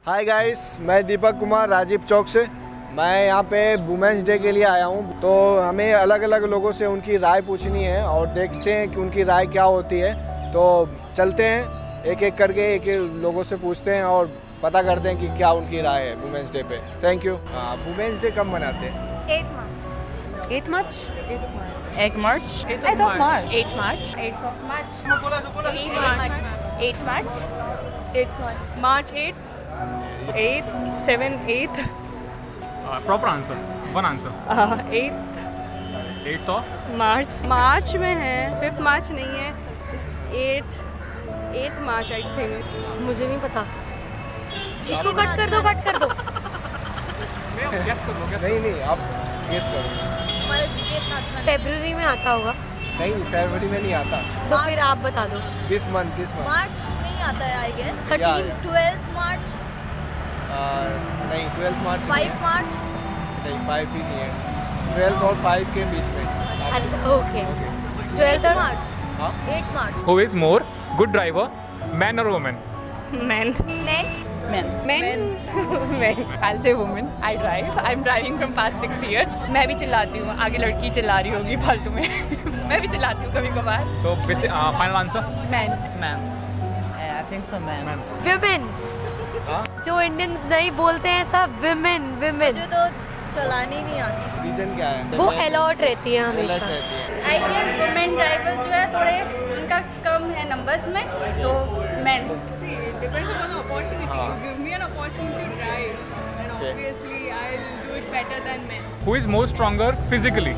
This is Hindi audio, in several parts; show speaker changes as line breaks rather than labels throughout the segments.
हाय गाइस, मैं दीपक कुमार राजीव चौक से। मैं यहाँ पे वुमेंस डे के लिए आया हूँ। तो हमें अलग अलग लोगों से उनकी राय पूछनी है और देखते हैं कि उनकी राय क्या होती है। तो चलते हैं, एक एक करके एक लोगों से पूछते हैं और पता करते हैं कि क्या उनकी राय है वुमेंस डे पे। Thank you. वुमेंस डे कब मनाते हैं?
8 मार्च।
8 March?
8 March।
8 March?
8 of March।
8 March?
8 of March। 8 March। 8 March। 8 March।
March 8th?
8, 7, 8.
Proper answer. One answer.
8th
8th of
March.
March में है, 5th March नहीं है, 8th March I think. मुझे नहीं पता। इसको कट कर दो, कट कर दो।
guess करो।
नहीं, आप गेस करो।
हमारा जीके इतना अच्छा नहीं।
फरवरी में आता होगा।
नहीं, फरवरी में नहीं आता।
तो फिर आप बता दो।
This month.
मार्च में ही आता है आई गेस।
13
12 मार्च।
नहीं, 12 मार्च।
5 मार्च।
नहीं, 5 भी नहीं है। 12 और 5 के बीच में।
अच्छा, ओके। 12 और
मार्च।
हाँ?
8 मार्च।
Who is more good driver, man or woman?
Men.
Men।
Men.
I'll say woman. I drive. I'm driving from past 6 years.
मैं भी चिल्लाती हूँ, आगे लड़की चिल्ला रही होगी फालतू में। मैं भी चिल्लाती हूँ कभी कभार।
तो final answer?
Men.
Man. I think so, man.
Women.
हाँ?
जो इंडियंस नहीं बोलते हैं सब women.
मुझे तो चलानी नहीं आती।
रीजन क्या है?
वो अलर्ट रहती है हमेशा।
अलर्ट रहती है।
आई गेस वुमेन ड्राइवर्स जो है थोड़े उनका कम है नंबर्स में, तो men.
Depends upon the opportunity.
हाँ.
You give me an opportunity to drive, then
Okay.
obviously I'll do it better than men.
Who is more stronger physically?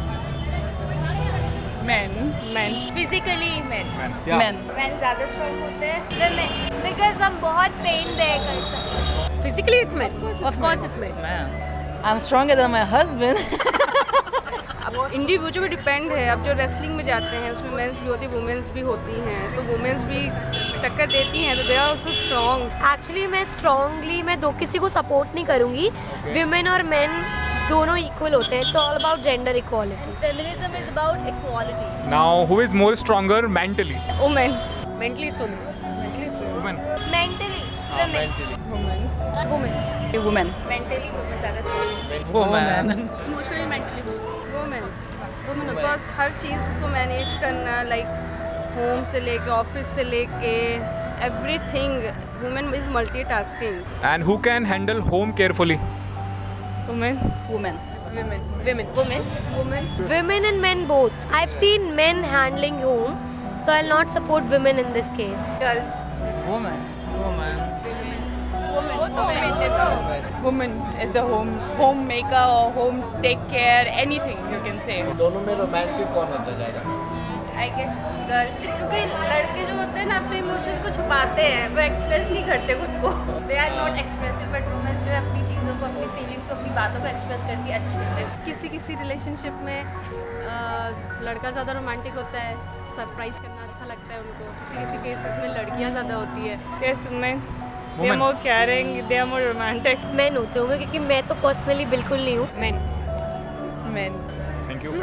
Men.
Physically men।
Yeah.
Men.
Men ज़्यादा स्ट्रॉन्ग होते हैं।
Women। Because हम बहुत पेन दे कर सकते हैं।
Physically it's men. Of course it's men.
Man. I'm stronger than my husband.
अब इंडिविजुअल पे डिपेंड है। अब जो रेसलिंग में जाते हैं उसमें मेंस भी होती है, वुमेन्स भी होती हैं, तो वुमेन्स भी टक्कर देती हैं, तो they are also strong. Actually मैं स्ट्रॉन्गली किसी को सपोर्ट नहीं करूँगी। विमेन और मेन दोनों इक्वल होते हैं। It's all about gender equality.
Feminism is about equality।
Now, who is more stronger mentally?
Woman.
Mentally it's
Woman.
Mentally
हाँ,
women।
mentally।
Women.
Woman.
Mentally women ज़्यादा स्ट्रॉन्ग है।
Woman.
Emotionally, mentally both.
Women because हर चीज़ को मैनेज करना, लाइक होम से लेके ऑफिस से लेके everything, women is multitasking.
And who can handle home carefully?
Woman.
Women. Women and men both. I've seen men handling home, so I'll not support women in this case.
Girls.
Woman.
Woman is the homemaker or home take care, anything you can say.
दोनों में रोमांटिक कौन होता है ज़्यादा?
आई गेस गर्ल्स, क्योंकि लड़के जो होते हैं ना अपने इमोशंस को छुपाते हैं, वो एक्सप्रेस नहीं करते खुद को। They are not expressive, but womens जो है अपनी चीज़ों को, अपनी फीलिंग्स को, अपनी बातों को एक्सप्रेस करती है अच्छे से।
किसी रिलेशनशिप में लड़का ज़्यादा रोमांटिक होता है, सरप्राइज करना अच्छा लगता है उनको। किसी केसेस में लड़कियाँ ज़्यादा होती है।
Yes, women. They are more caring. They are more romantic.
Man होते होंगे, क्योंकि मैं तो पर्सनली बिल्कुल नहीं हूँ। मैन।
Thank you.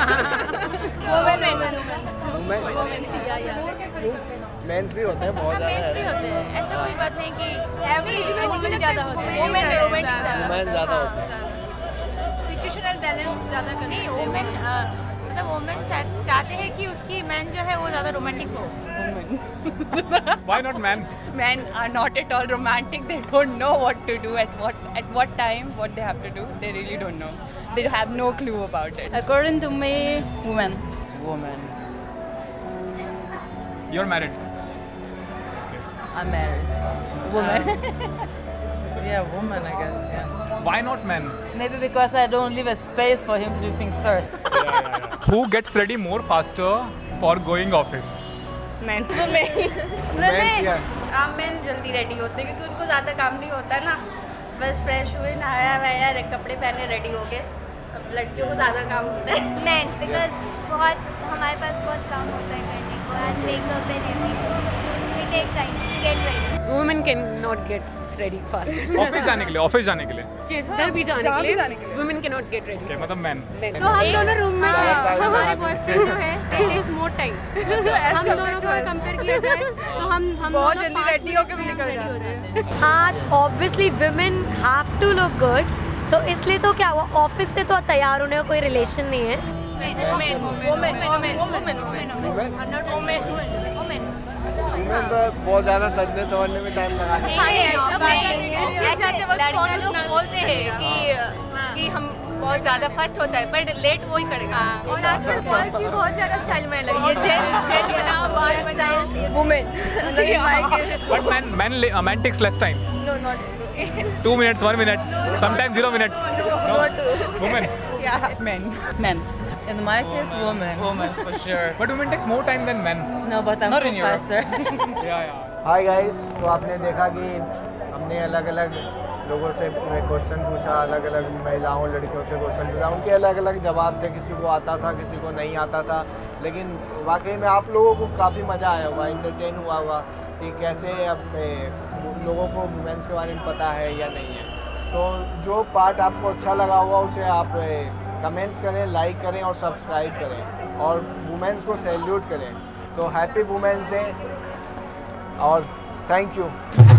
मेंस भी होते हैं बहुत ज़्यादा।
मेंस भी होते हैं, ऐसा कोई बात नहीं कि
एवरेज में वुमेन ज़्यादा होते हैं।
वुमेन रोमांटिक
वुमेन ज़्यादा होते हैं।
सिचुएशनल बैलेंस ज़्यादा करते
नहीं, वुमेन मतलब वुमेन चाहते हैं कि उसकी मैन जो है वो ज़्यादा रोमांटिक हो।
Why not man?
Men are not at all romantic. They don't know what to do at what time, what they have to do. They really don't know. They have no clue about it.
According to me,
Woman.
You're married.
I'm married. Woman. Yeah, woman, I guess. Yeah.
Why not men?
Maybe because I don't leave a space for him to do things first.
Who gets ready more faster for going office?
Men.
Mens या
मेन जल्दी रेडी होते हैं क्योंकि उनको ज़्यादा काम नहीं होता ना, बस फ्रेश हुए, नहाया वाया, कपड़े पहने, रेडी हो गए। अब लड़कियों को ज़्यादा काम होता है।
Men, because हमारे पास बहुत काम होता है करने को, and makeup and everything. We take time to get ready।
women can not get
ready first.
Office जाने के लिए, ऑफिस जाने के लिए,
जिधर भी जाने के लिए women cannot get ready.
मतलब मैन।
तो हम दोनों रूम में हमारे बॉयफ्रेंड जो है they take more time. हम दोनों को कंपेयर किया जाए तो हम
बहुत जल्दी रेडी होकर भी निकल जाते हैं।
हाँ, obviously women have to look good, तो इसलिए तो क्या हुआ, ऑफिस से तो तैयार होने का कोई रिलेशन नहीं है।
वुमेन तो बहुत ज़्यादा सजने संवरने में टाइम लगा
लड़का लोग बोलते हैं कि हम बहुत ज़्यादा फर्स्ट होता है, पर लेट वो ही करेगा।
और आजकल गर्ल्स भी बहुत ज़्यादा स्टाइल में लगी है, जेल बनाओ, बाल बनाओ।
Women
But man takes less time.
No, not
2 minutes, 1 minute, sometimes 0 minutes. No, women.
yeah.
Men. In my case, women.
Woman, for sure.
But women takes more time than men.
No, but I'm
Not
so
in Europe.
faster.
Yeah.
Hi guys, तो आपने देखा कि हमने अलग अलग लोगों से क्वेश्चन पूछा, अलग अलग महिलाओं लड़कियों से क्वेश्चन पूछा, उनके अलग अलग जवाब थे, किसी को आता था, किसी को नहीं आता था, लेकिन वाकई में आप लोगों को काफ़ी मज़ा आया होगा, इंटरटेन हुआ होगा कि कैसे अपने लोगों को वुमेन्स के बारे में पता है या नहीं है। तो जो पार्ट आपको अच्छा लगा होगा उसे आप कमेंट्स करें, लाइक करें और सब्सक्राइब करें और वुमेन्स को सैल्यूट करें। तो हैप्पी वुमेन्स डे और थैंक यू।